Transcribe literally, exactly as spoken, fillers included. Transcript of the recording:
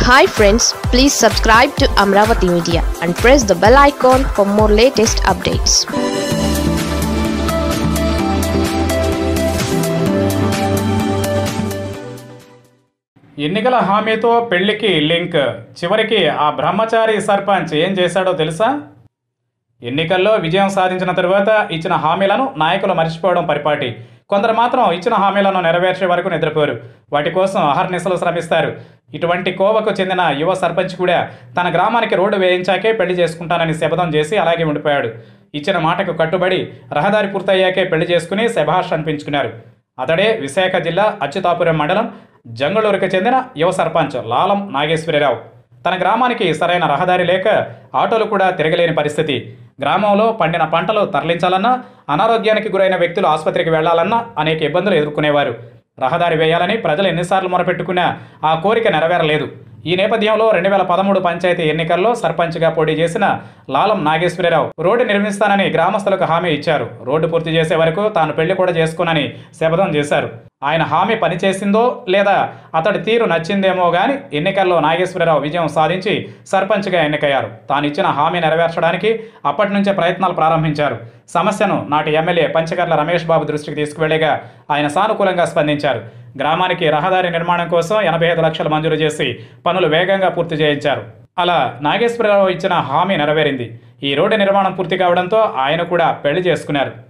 Hi friends, please subscribe to Amravati Media and press the bell icon for more latest updates. ఎన్నికల హామీతో పెళ్లికి link. చివరికి ఆ బ్రహ్మచారి సర్పంచ్ ఏం చేశాడో తెలుసా? ఎన్నికల్లో విజయం సాధించిన తరువాత ఇచ్చిన హామీలను నాయకులు మర్చిపోవడం పరిపాటి. కొందరు మాత్రం ఇచ్చిన హామీలను నెరవేర్చే వరకు నిద్రపోరు. వాటి కోసం అహర్నిశలు శ్రమిస్తారు. ఇటువంటి కోవకు చెందిన యువ సర్పంచ్ కూడా తన గ్రామానికి రోడ్డు వేయించాకే పెళ్లి చేసుకుంటానని శపథం చేసి అలాగే ఉండిపోయాడు. ఇచ్చిన మాటకు కట్టుబడి రహదారి పూర్తయ్యాకే పెళ్లి చేసుకుని శభాష్ అనిపించుకున్నారు. అతడే విశాఖ జిల్లా అచ్యుతాపురం మండలం జంగుళూరుకు చెందిన యువ సర్పంచ్ లాలం నాగేశ్వరరావు. తన గ్రామానికి సరైన రహదారి లేక ఆటోలు కూడా తిరగలేని పరిస్థితి. గ్రామంలో పండిన పంటలు తరలించాలన్నా, అనారోగ్యానికి గురైన వ్యక్తులు ఆసుపత్రికి వెళ్లాలన్నా అనేక ఇబ్బందులు ఎదుర్కొనేవారు. రహదారి వేయాలని ప్రజలు ఎన్నిసార్లు మొరపెట్టుకున్నా ఆ కోరిక నెరవేరలేదు. ఈ నేపథ్యంలో రెండు వేల పదమూడు పంచాయతీ ఎన్నికల్లో సర్పంచ్గా పోటీ చేసిన లాలం నాగేశ్వరరావు రోడ్డు నిర్మిస్తానని గ్రామస్తులకు హామీ ఇచ్చారు. రోడ్డు పూర్తి చేసే వరకు తాను పెళ్లి కూడా చేసుకోనని శపథం చేశారు. ఆయన హామీ పనిచేసిందో లేదా అతడి తీరు నచ్చిందేమో కానీ ఎన్నికల్లో నాగేశ్వరరావు విజయం సాధించి సర్పంచ్గా ఎన్నికయ్యారు. తాను ఇచ్చిన హామీ నెరవేర్చడానికి అప్పటి నుంచే ప్రయత్నాలు ప్రారంభించారు. సమస్యను నాటి ఎమ్మెల్యే పంచకర్ల రమేష్ బాబు దృష్టికి తీసుకువెళ్లేగా ఆయన సానుకూలంగా స్పందించారు. గ్రామానికి రహదారి నిర్మాణం కోసం ఎనభై ఐదు లక్షలు మంజూరు చేసి పనులు వేగంగా పూర్తి చేయించారు. అలా నాగేశ్వరరావు ఇచ్చిన హామీ నెరవేరింది. ఈ రోడ్డు నిర్మాణం పూర్తి కావడంతో ఆయన కూడా పెళ్లి చేసుకున్నారు.